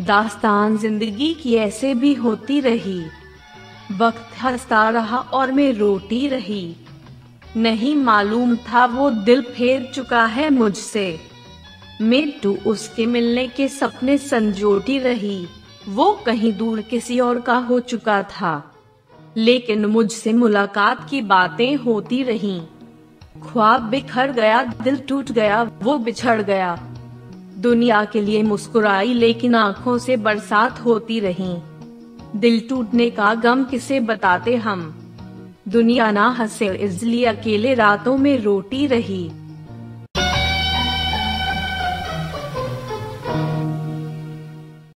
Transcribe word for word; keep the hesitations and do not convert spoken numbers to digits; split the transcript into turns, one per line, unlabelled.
दास्तान जिंदगी की ऐसे भी होती रही, वक्त हंसता रहा और मैं रोती रही। नहीं मालूम था वो दिल फेर चुका है मुझसे, मैं तो उसके मिलने के सपने संजोती रही। वो कहीं दूर किसी और का हो चुका था, लेकिन मुझसे मुलाकात की बातें होती रहीं। ख्वाब बिखर गया, दिल टूट गया, वो बिछड़ गया। दुनिया के लिए मुस्कुराई लेकिन आंखों से बरसात होती रही। दिल टूटने का गम किसे बताते हम, दुनिया ना हंसे इसलिए अकेले रातों में रोती रही।